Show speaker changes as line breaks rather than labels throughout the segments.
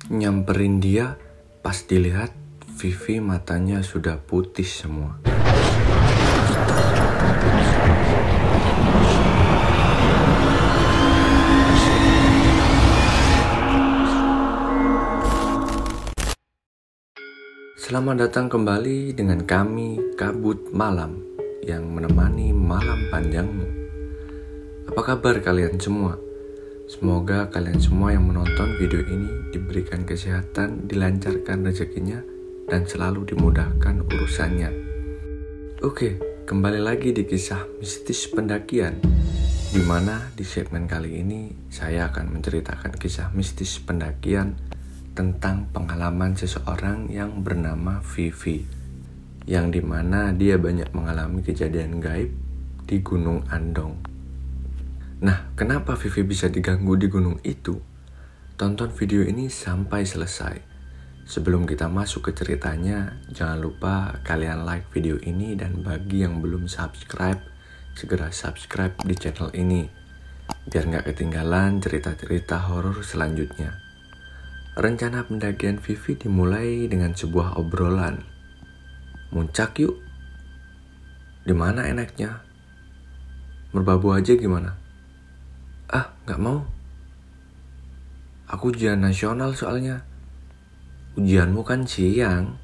Nyamperin dia, pas dilihat Vivi matanya sudah putih semua. Selamat datang kembali dengan kami, Kabut Malam, yang menemani malam panjangmu. Apa kabar kalian semua? Semoga kalian semua yang menonton video ini diberikan kesehatan, dilancarkan rezekinya, dan selalu dimudahkan urusannya. Oke, kembali lagi di kisah mistis pendakian, di mana di segmen kali ini saya akan menceritakan kisah mistis pendakian tentang pengalaman seseorang yang bernama Vivi, yang dimana dia banyak mengalami kejadian gaib di Gunung Andong. Nah, kenapa Vivi bisa diganggu di gunung itu? Tonton video ini sampai selesai. Sebelum kita masuk ke ceritanya, jangan lupa kalian like video ini, dan bagi yang belum subscribe, segera subscribe di channel ini, biar gak ketinggalan cerita-cerita horor selanjutnya. Rencana pendakian Vivi dimulai dengan sebuah obrolan. Muncak yuk. Dimana enaknya? Merbabu aja gimana? Ah, gak mau. Aku ujian nasional soalnya. Ujianmu kan siang.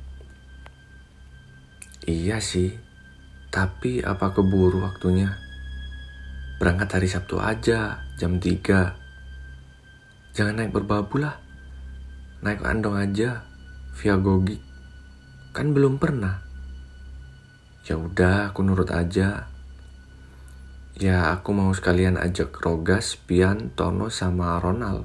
Iya sih, tapi apa keburu waktunya? Berangkat hari Sabtu aja, jam 3. Jangan naik Merbabu lah. Naik Andong aja, via Gogik. Kan belum pernah. Ya udah, aku nurut aja. Ya, aku mau sekalian ajak Rogas, Pian, Tono, sama Ronald.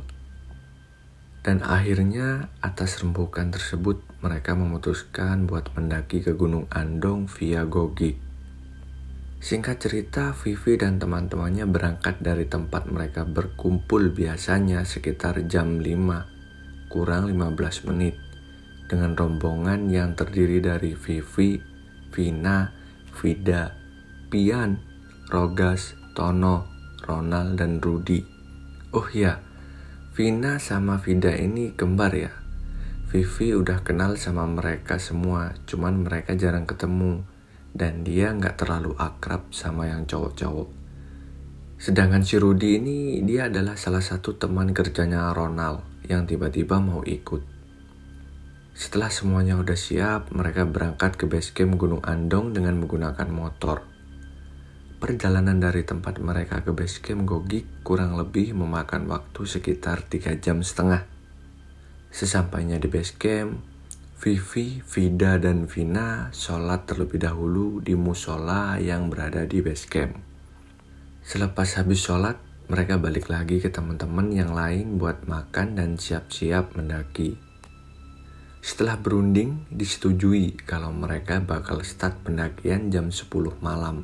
Dan akhirnya atas rembukan tersebut mereka memutuskan buat mendaki ke Gunung Andong via Gogik. Singkat cerita, Vivi dan teman-temannya berangkat dari tempat mereka berkumpul biasanya sekitar jam 5 kurang 15 menit dengan rombongan yang terdiri dari Vivi, Vina, Vida, Pian, Rogas, Tono, Ronald, dan Rudy. Oh ya, Vina sama Vida ini kembar ya. Vivi udah kenal sama mereka semua, cuman mereka jarang ketemu, dan dia gak terlalu akrab sama yang cowok-cowok. Sedangkan si Rudy ini, dia adalah salah satu teman kerjanya Ronald yang tiba-tiba mau ikut. Setelah semuanya udah siap, mereka berangkat ke base camp Gunung Andong dengan menggunakan motor. Perjalanan dari tempat mereka ke base camp Gogik kurang lebih memakan waktu sekitar 3,5 jam. Sesampainya di base camp, Vivi, Vida, dan Vina sholat terlebih dahulu di musola yang berada di base camp. Selepas habis sholat, mereka balik lagi ke teman-teman yang lain buat makan dan siap-siap mendaki. Setelah berunding, disetujui kalau mereka bakal start pendakian jam 10 malam.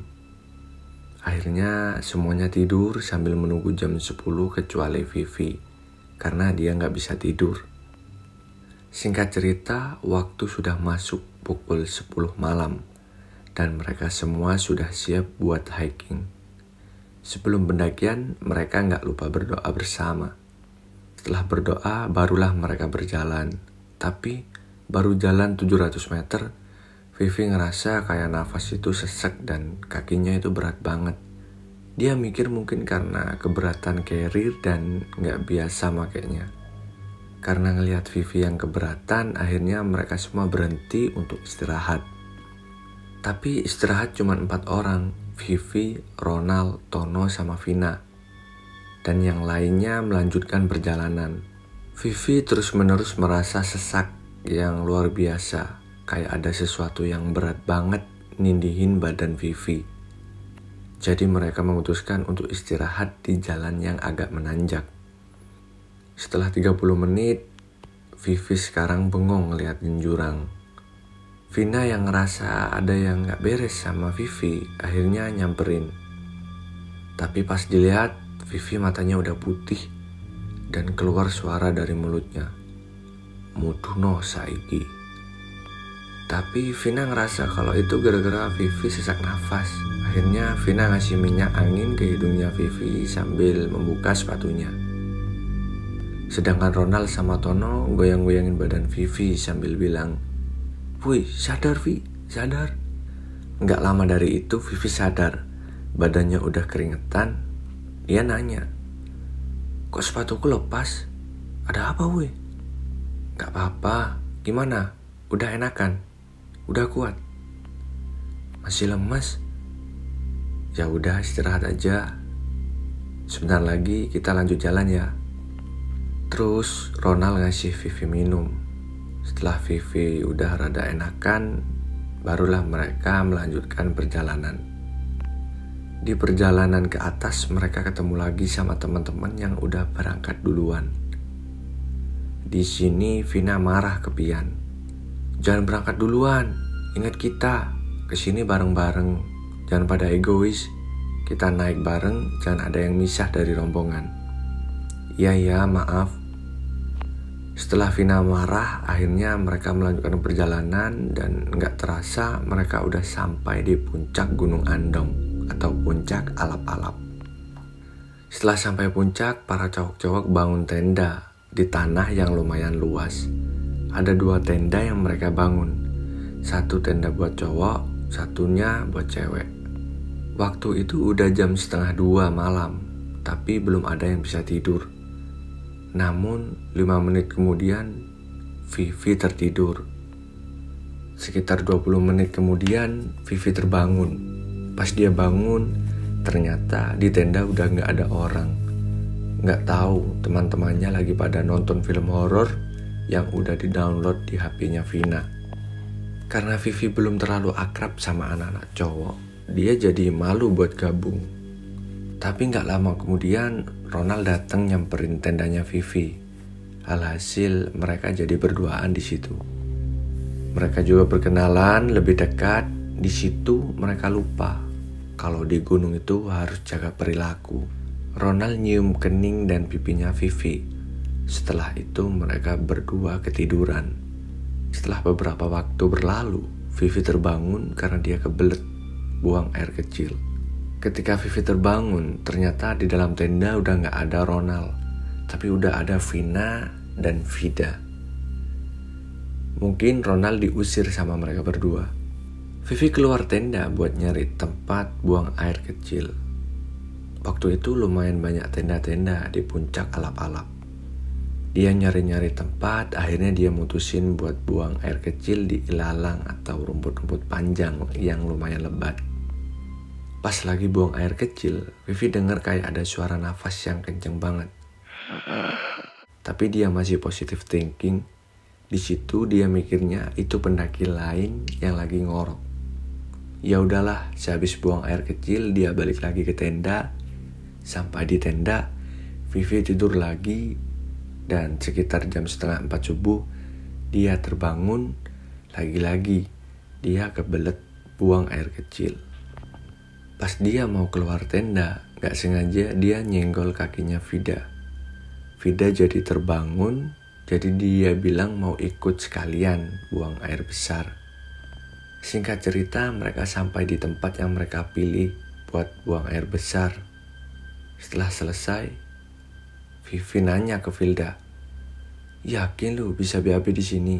Akhirnya semuanya tidur sambil menunggu jam 10 kecuali Vivi, karena dia gak bisa tidur. Singkat cerita, waktu sudah masuk pukul 10 malam, dan mereka semua sudah siap buat hiking. Sebelum pendakian, mereka gak lupa berdoa bersama. Setelah berdoa, barulah mereka berjalan. Tapi baru jalan 700 meter, Vivi ngerasa kayak nafas itu sesek dan kakinya itu berat banget. Dia mikir mungkin karena keberatan carrier dan gak biasa makainya. Karena ngelihat Vivi yang keberatan, akhirnya mereka semua berhenti untuk istirahat. Tapi istirahat cuma 4 orang, Vivi, Ronald, Tono, sama Vina. Dan yang lainnya melanjutkan perjalanan. Vivi terus-menerus merasa sesak yang luar biasa, kayak ada sesuatu yang berat banget nindihin badan Vivi. Jadi mereka memutuskan untuk istirahat di jalan yang agak menanjak. Setelah 30 menit, Vivi sekarang bengong ngeliat jurang. Vina yang ngerasa ada yang gak beres sama Vivi akhirnya nyamperin. Tapi pas dilihat, Vivi matanya udah putih dan keluar suara dari mulutnya. Muduno saiki. Tapi Vina ngerasa kalau itu gara-gara Vivi sesak nafas. Akhirnya Vina ngasih minyak angin ke hidungnya Vivi sambil membuka sepatunya. Sedangkan Ronald sama Tono goyang-goyangin badan Vivi sambil bilang, "Woi, sadar Vi, sadar." Nggak lama dari itu Vivi sadar, badannya udah keringetan. Dia nanya, "Kok sepatuku lepas? Ada apa woi?" "Gak apa-apa, gimana? Udah enakan? Udah kuat?" "Masih lemas." "Ya udah istirahat aja. Sebentar lagi kita lanjut jalan ya." Terus Ronald ngasih Vivi minum. Setelah Vivi udah rada enakan, barulah mereka melanjutkan perjalanan. Di perjalanan ke atas mereka ketemu lagi sama teman-teman yang udah berangkat duluan. Di sini Vina marah ke Pian. "Jangan berangkat duluan, ingat kita kesini bareng-bareng. Jangan pada egois, kita naik bareng, jangan ada yang misah dari rombongan." "Iya, maaf." Setelah Vina marah, akhirnya mereka melanjutkan perjalanan dan gak terasa mereka udah sampai di puncak Gunung Andong atau puncak Alap-Alap. Setelah sampai puncak, para cowok-cowok bangun tenda di tanah yang lumayan luas. Ada 2 tenda yang mereka bangun. 1 tenda buat cowok, satunya buat cewek. Waktu itu udah jam 1:30 malam, tapi belum ada yang bisa tidur. Namun 5 menit kemudian Vivi tertidur. Sekitar 20 menit kemudian Vivi terbangun. Pas dia bangun, ternyata di tenda udah gak ada orang. Gak tahu teman-temannya lagi pada nonton film horor yang udah di-download di HP-nya Vina. Karena Vivi belum terlalu akrab sama anak-anak cowok, dia jadi malu buat gabung. Tapi gak lama kemudian Ronald datang nyamperin tendanya Vivi. Alhasil mereka jadi berduaan di situ. Mereka juga berkenalan lebih dekat. Di situ mereka lupa kalau di gunung itu harus jaga perilaku. Ronald nyium kening dan pipinya Vivi. Setelah itu mereka berdua ketiduran. Setelah beberapa waktu berlalu, Vivi terbangun karena dia kebelet buang air kecil. Ketika Vivi terbangun, ternyata di dalam tenda udah gak ada Ronald, tapi udah ada Vina dan Vida. Mungkin Ronald diusir sama mereka berdua. Vivi keluar tenda buat nyari tempat buang air kecil. Waktu itu lumayan banyak tenda-tenda di puncak Alap-Alap. Dia nyari-nyari tempat, akhirnya dia mutusin buat buang air kecil di ilalang atau rumput-rumput panjang yang lumayan lebat. Pas lagi buang air kecil, Vivi dengar kayak ada suara nafas yang kenceng banget. Tapi dia masih positive thinking. Di situ dia mikirnya itu pendaki lain yang lagi ngorok. Ya udahlah, sehabis buang air kecil dia balik lagi ke tenda. Sampai di tenda, Vivi tidur lagi dan sekitar jam 3:30 subuh dia terbangun. Lagi-lagi dia kebelet buang air kecil. Pas dia mau keluar tenda, gak sengaja dia nyenggol kakinya Vida. Vida jadi terbangun, jadi dia bilang mau ikut sekalian buang air besar. Singkat cerita, mereka sampai di tempat yang mereka pilih buat buang air besar. Setelah selesai, Vivi nanya ke Vilda, "Yakin lu bisa BAB di sini?"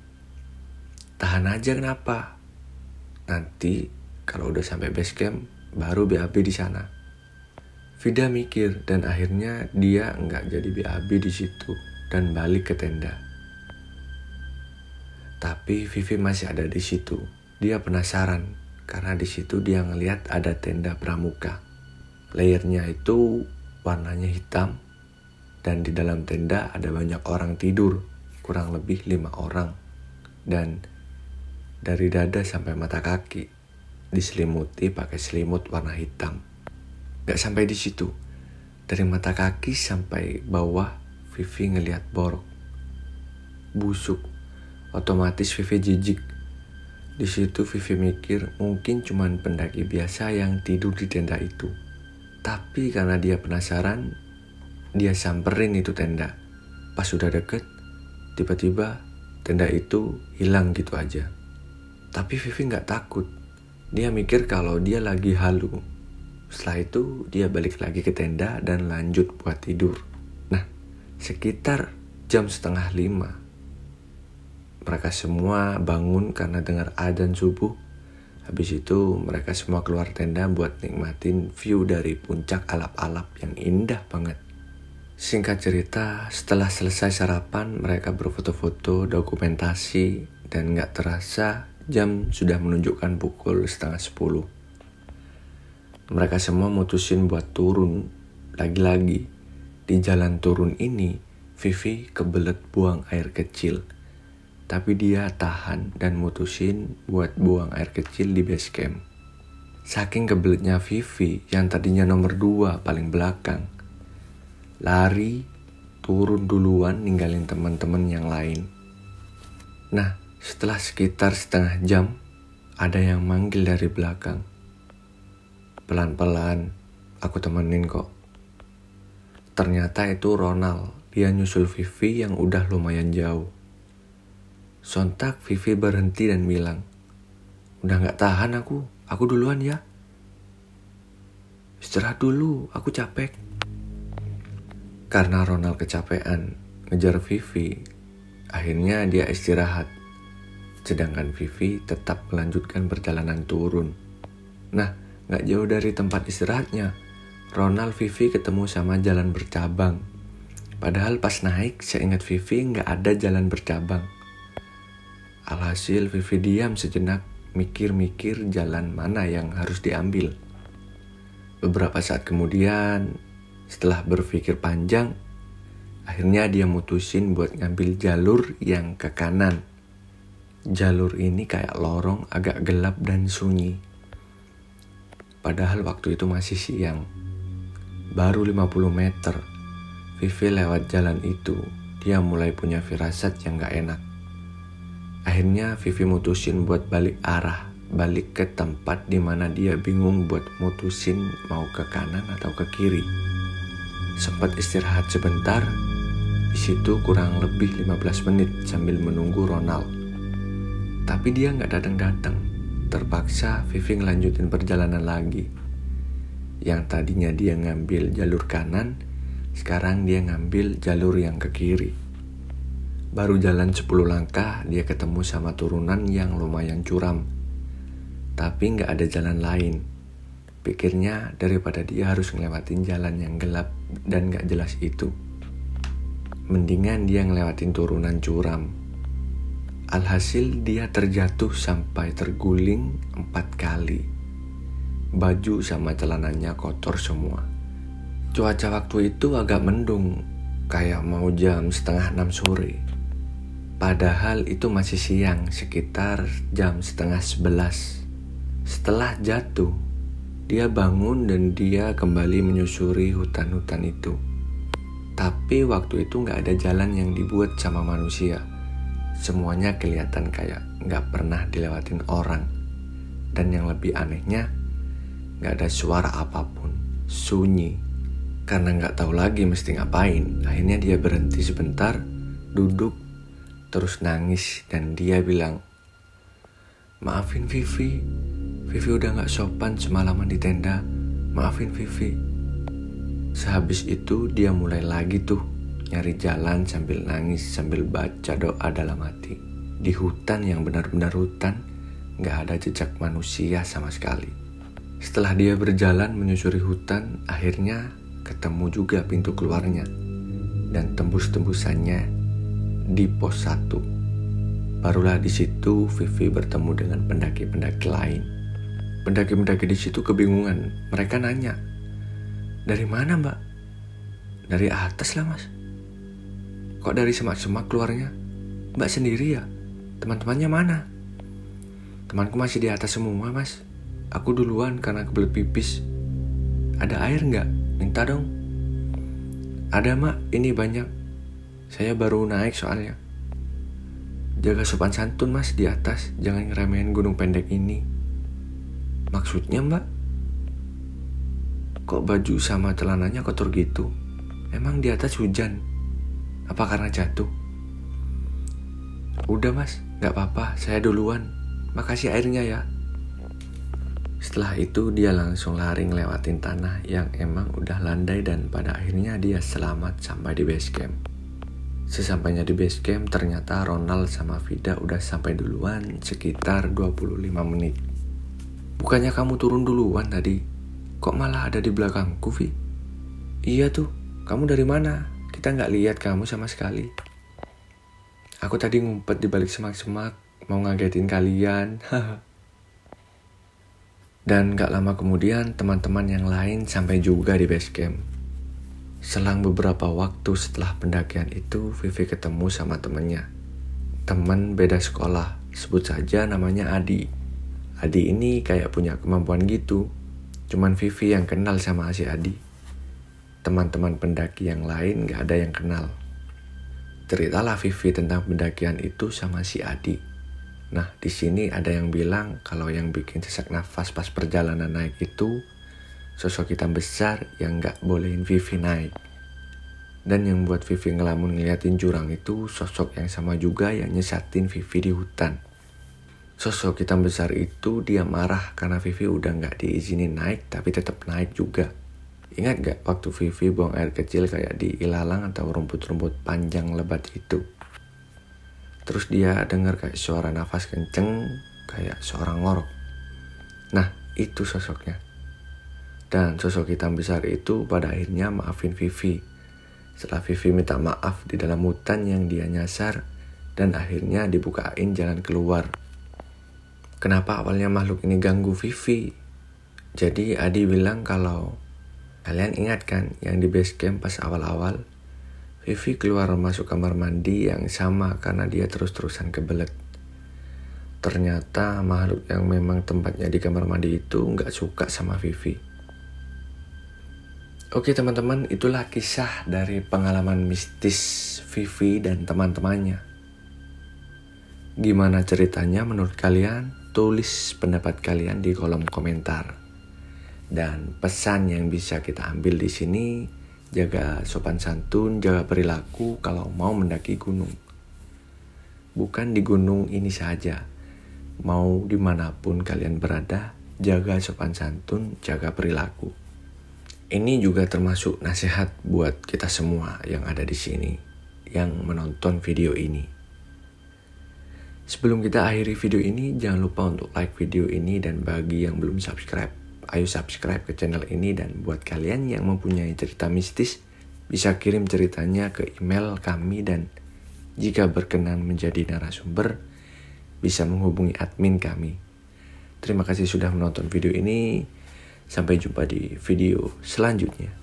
"Tahan aja, kenapa? Nanti kalau udah sampai base camp, baru BAB di sana." Vida mikir dan akhirnya dia nggak jadi BAB di situ dan balik ke tenda. Tapi Vivi masih ada di situ. Dia penasaran karena di situ dia ngelihat ada tenda pramuka. Layernya itu warnanya hitam dan di dalam tenda ada banyak orang tidur, kurang lebih 5 orang. Dan dari dada sampai mata kaki diselimuti pakai selimut warna hitam. Gak sampai di situ. Dari mata kaki sampai bawah Vivi ngelihat borok. Busuk. Otomatis Vivi jijik. Di situ Vivi mikir mungkin cuman pendaki biasa yang tidur di tenda itu. Tapi karena dia penasaran, dia samperin itu tenda. Pas sudah deket, tiba-tiba tenda itu hilang gitu aja. Tapi Vivi gak takut. Dia mikir kalau dia lagi halu. Setelah itu dia balik lagi ke tenda dan lanjut buat tidur. Nah, Sekitar jam 4:30, mereka semua bangun karena dengar adzan subuh. Habis itu mereka semua keluar tenda buat nikmatin view dari puncak alap-alap yang indah banget. Singkat cerita, setelah selesai sarapan, mereka berfoto-foto, dokumentasi, dan gak terasa jam sudah menunjukkan pukul 9:30. Mereka semua mutusin buat turun. Lagi-lagi, di jalan turun ini, Vivi kebelet buang air kecil. Tapi dia tahan dan mutusin buat buang air kecil di base camp. Saking kebeletnya Vivi yang tadinya nomor 2 paling belakang, lari, turun duluan ninggalin teman-teman yang lain. Nah, setelah sekitar setengah jam, ada yang manggil dari belakang. Pelan-pelan, aku temenin kok. Ternyata itu Ronald, dia nyusul Vivi yang udah lumayan jauh. Sontak Vivi berhenti dan bilang, "Udah gak tahan aku duluan ya. Istirahat dulu, aku capek." Karena Ronald kecapean ngejar Vivi, akhirnya dia istirahat. Sedangkan Vivi tetap melanjutkan perjalanan turun. Nah, gak jauh dari tempat istirahatnya, Ronald Vivi ketemu sama jalan bercabang. Padahal pas naik, seingat Vivi gak ada jalan bercabang. Alhasil Vivi diam sejenak, mikir-mikir jalan mana yang harus diambil. Beberapa saat kemudian, setelah berpikir panjang, akhirnya dia mutusin buat ngambil jalur yang ke kanan. Jalur ini kayak lorong, agak gelap dan sunyi. Padahal waktu itu masih siang. Baru 50 meter, Vivi lewat jalan itu, dia mulai punya firasat yang gak enak. Akhirnya Vivi mutusin buat balik arah, balik ke tempat dimana dia bingung buat mutusin mau ke kanan atau ke kiri. Sempat istirahat sebentar, di situ kurang lebih 15 menit sambil menunggu Ronald. Tapi dia gak datang-datang. Terpaksa Vivi ngelanjutin perjalanan lagi. Yang tadinya dia ngambil jalur kanan, sekarang dia ngambil jalur yang ke kiri. Baru jalan 10 langkah, dia ketemu sama turunan yang lumayan curam. Tapi gak ada jalan lain. Pikirnya daripada dia harus ngelewatin jalan yang gelap dan gak jelas itu, mendingan dia ngelewatin turunan curam. Alhasil dia terjatuh sampai terguling 4 kali. Baju sama celananya kotor semua. Cuaca waktu itu agak mendung, kayak mau jam 5:30 sore. Padahal itu masih siang, sekitar jam 10:30. Setelah jatuh, dia bangun dan dia kembali menyusuri hutan-hutan itu. Tapi waktu itu gak ada jalan yang dibuat sama manusia. Semuanya kelihatan kayak gak pernah dilewatin orang. Dan yang lebih anehnya, gak ada suara apapun, sunyi. Karena gak tahu lagi mesti ngapain, akhirnya dia berhenti sebentar, duduk, terus nangis, dan dia bilang, "Maafin Vivi, Vivi udah gak sopan semalaman di tenda, maafin Vivi." Sehabis itu dia mulai lagi tuh nyari jalan sambil nangis, sambil baca doa dalam hati. Di hutan yang benar-benar hutan, gak ada jejak manusia sama sekali. Setelah dia berjalan menyusuri hutan, akhirnya ketemu juga pintu keluarnya. Dan tembus-tembusannya di pos 1. Barulah di situ Vivi bertemu dengan pendaki-pendaki lain. Pendaki-pendaki di situ kebingungan. Mereka nanya, "Dari mana, Mbak?" "Dari atas lah, Mas." "Kok dari semak-semak keluarnya?" "Mbak sendiri ya? Teman-temannya mana?" "Temanku masih di atas semua, Mas. Aku duluan karena kebelet pipis." "Ada air nggak? Minta dong." "Ada, Mak. Ini banyak. Saya baru naik soalnya." "Jaga sopan santun, Mas, di atas. Jangan ngeremehin gunung pendek ini." "Maksudnya, Mbak? Kok baju sama celananya kotor gitu? Emang di atas hujan? Apa karena jatuh?" "Udah, Mas. Gak apa-apa. Saya duluan. Makasih airnya ya." Setelah itu dia langsung lari ngelewatin tanah yang emang udah landai dan pada akhirnya dia selamat sampai di base camp. Sesampainya di base camp ternyata Ronald sama Vida udah sampai duluan sekitar 25 menit. Bukannya kamu turun duluan tadi? Kok malah ada di belakangku, Vi? Iya tuh, kamu dari mana? Kita nggak lihat kamu sama sekali. Aku tadi ngumpet di balik semak-semak, mau ngagetin kalian. Dan gak lama kemudian teman-teman yang lain sampai juga di base camp. Selang beberapa waktu setelah pendakian itu, Vivi ketemu sama temennya. Teman beda sekolah, sebut saja namanya Adi. Adi ini kayak punya kemampuan gitu, cuman Vivi yang kenal sama si Adi. Teman-teman pendaki yang lain gak ada yang kenal. Ceritalah Vivi tentang pendakian itu sama si Adi. Nah, di sini ada yang bilang kalau yang bikin sesak nafas pas perjalanan naik itu sosok hitam besar yang gak bolehin Vivi naik. Dan yang buat Vivi ngelamun ngeliatin jurang itu sosok yang sama juga yang nyesatin Vivi di hutan. Sosok hitam besar itu dia marah karena Vivi udah gak diizinin naik tapi tetap naik juga. Ingat gak waktu Vivi buang air kecil kayak di ilalang atau rumput-rumput panjang lebat itu? Terus dia dengar kayak suara nafas kenceng, kayak seorang ngorok. Nah, itu sosoknya. Dan sosok hitam besar itu pada akhirnya maafin Vivi. Setelah Vivi minta maaf di dalam hutan yang dia nyasar, dan akhirnya dibukain jalan keluar. Kenapa awalnya makhluk ini ganggu Vivi? Jadi Adi bilang kalau, kalian ingat kan yang di base camp pas awal-awal? Vivi keluar masuk kamar mandi yang sama karena dia terus-terusan kebelet. Ternyata makhluk yang memang tempatnya di kamar mandi itu gak suka sama Vivi. Oke teman-teman, itulah kisah dari pengalaman mistis Vivi dan teman-temannya. Gimana ceritanya menurut kalian? Tulis pendapat kalian di kolom komentar. Dan pesan yang bisa kita ambil di sini, jaga sopan santun, jaga perilaku kalau mau mendaki gunung. Bukan di gunung ini saja, mau dimanapun kalian berada, jaga sopan santun, jaga perilaku. Ini juga termasuk nasihat buat kita semua yang ada di sini, yang menonton video ini. Sebelum kita akhiri video ini, jangan lupa untuk like video ini dan bagi yang belum subscribe, ayo subscribe ke channel ini. Dan buat kalian yang mempunyai cerita mistis, bisa kirim ceritanya ke email kami dan jika berkenan menjadi narasumber, bisa menghubungi admin kami. Terima kasih sudah menonton video ini. Sampai jumpa di video selanjutnya.